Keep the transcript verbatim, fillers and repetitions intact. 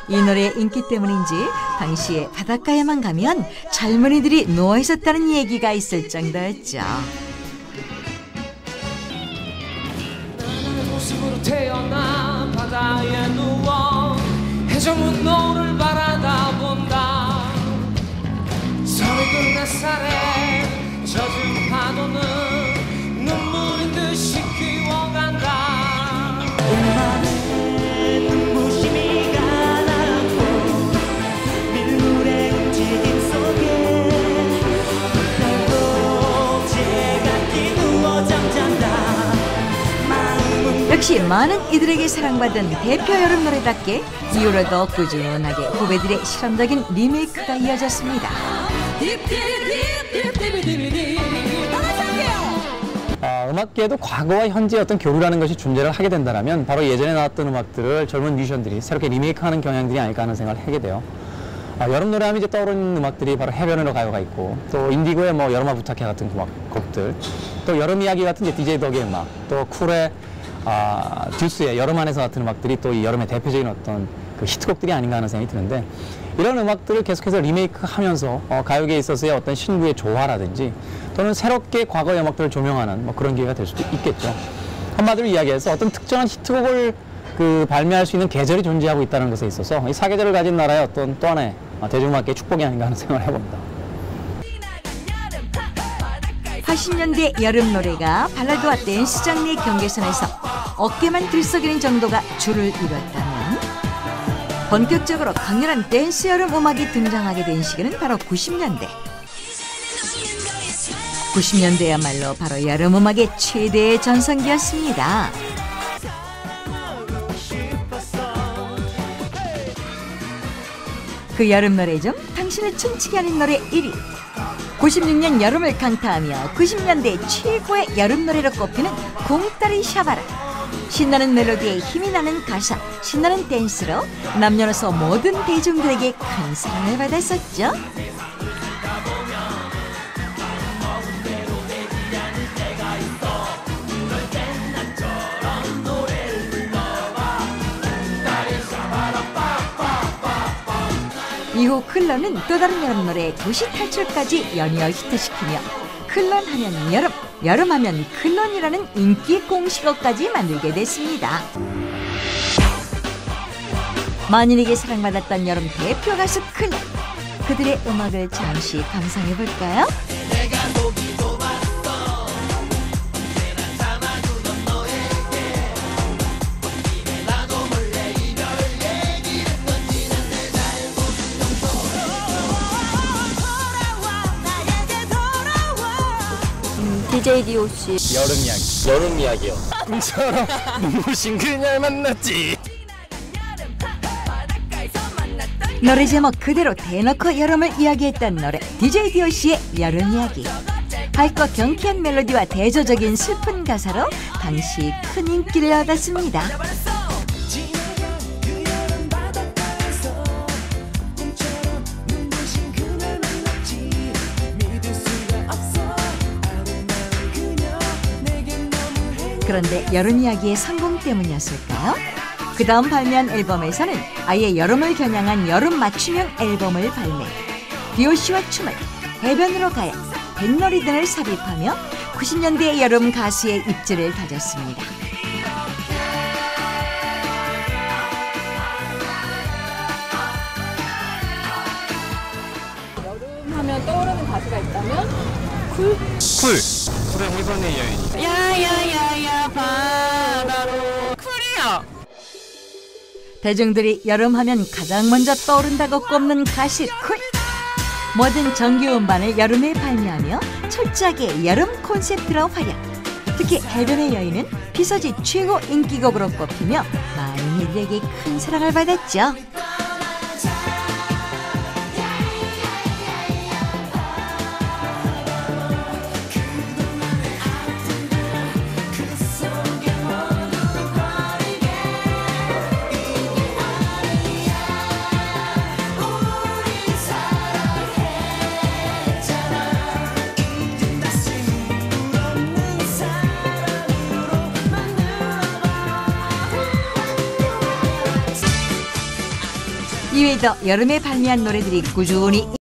이 노래의 인기 때문인지 당시에 바닷가에만 가면 젊은이들이 누워 있었다는 얘기가 있을 정도였죠. 모습으로 태어나 바다에 누워 해저문 노를 바라다 본다. 서리던 햇살에 젖은 파도는 눈물인 듯이 기워간다. 엄마는 눈부심이 가라고 밀물의 움직임 속에 별도 제가 끼누워 잠잔다. 역시 많은 이들에게 사랑받은 대표 여름 노래답게 이후로도 꾸준하게 후배들의 실험적인 리메이크가 이어졌습니다. 어, 음악계에도 과거와 현재의 어떤 교류라는 것이 존재를 하게 된다면 바로 예전에 나왔던 음악들을 젊은 뮤지션들이 새롭게 리메이크하는 경향들이 아닐까 하는 생각을 하게 돼요. 어, 여름 노래하면 이제 떠오르는 음악들이 바로 해변으로 가요가 있고, 또 인디고의 뭐 여름아 부탁해 같은 음악, 곡들, 또 여름 이야기 같은 이제 디제이 덕의 음악, 또 쿨의 아, 듀스의 여름 안에서 같은 음악들이 또 이 여름의 대표적인 어떤 그 히트곡들이 아닌가 하는 생각이 드는데, 이런 음악들을 계속해서 리메이크하면서 어, 가요계에 있어서의 어떤 신부의 조화라든지 또는 새롭게 과거의 음악들을 조명하는 뭐 그런 기회가 될 수도 있겠죠. 한마디로 이야기해서 어떤 특정한 히트곡을 그 발매할 수 있는 계절이 존재하고 있다는 것에 있어서 이 사계절을 가진 나라의 어떤 또 하나의 대중음악계의 축복이 아닌가 하는 생각을 해봅니다. 팔십 년대 여름 노래가 발라드와 댄스 장르의 경계선에서 어깨만 들썩이는 정도가 줄을 이뤘다면, 본격적으로 강렬한 댄스 여름 음악이 등장하게 된 시기는 바로 구십 년대. 구십 년대야말로 바로 여름 음악의 최대의 전성기였습니다. 그 여름 노래 중 당신을 춤추게 하는 노래 일 위. 구십육 년 여름을 강타하며 구십 년대 최고의 여름 노래로 꼽히는 공따리 샤바라. 신나는 멜로디에 힘이 나는 가사, 신나는 댄스로 남녀노소 모든 대중들에게 큰 사랑을 받았었죠. 이후 클론은 또 다른 여름 노래 도시 탈출까지 연이어 히트시키며 클론 하면 여름, 여름 하면 클론이라는 인기 공식어까지 만들게 됐습니다. 만인에게 사랑받았던 여름 대표 가수 클론, 그들의 음악을 잠시 감상해볼까요? 디제이 디오씨 여름 이야기. 여름 이야기요. 꿈처럼 눈부신 그녀를 만났지. 노래 제목 그대로 대놓고 여름을 이야기했던 노래 디제이 디오씨의 여름 이야기. 밝고 경쾌한 멜로디와 대조적인 슬픈 가사로 당시 큰 인기를 얻었습니다. 그런데 여름 이야기의 성공 때문이었을까요? 그 다음 발매한 앨범에서는 아예 여름을 겨냥한 여름 맞춤형 앨범을 발매. 디오씨와 춤을, 해변으로 가야, 뱃놀이 등을 삽입하며 구십 년대 여름 가수의 입지를 다졌습니다. 여름 하면 떠오르는 가수가 있다면 쿨? 쿨. 쿨의 일본의 여인. 야야야야 바다로 쿨이야. 대중들이 여름하면 가장 먼저 떠오른다고 꼽는 가수 쿨. 모든 정규 음반을 여름에 발매하며 철저하게 여름 콘셉트로 활약. 특히 해변의 여인은 비서지 최고 인기곡으로 꼽히며 많은 이들에게 큰 사랑을 받았죠. 이외에도 여름에 발매한 노래들이 꾸준히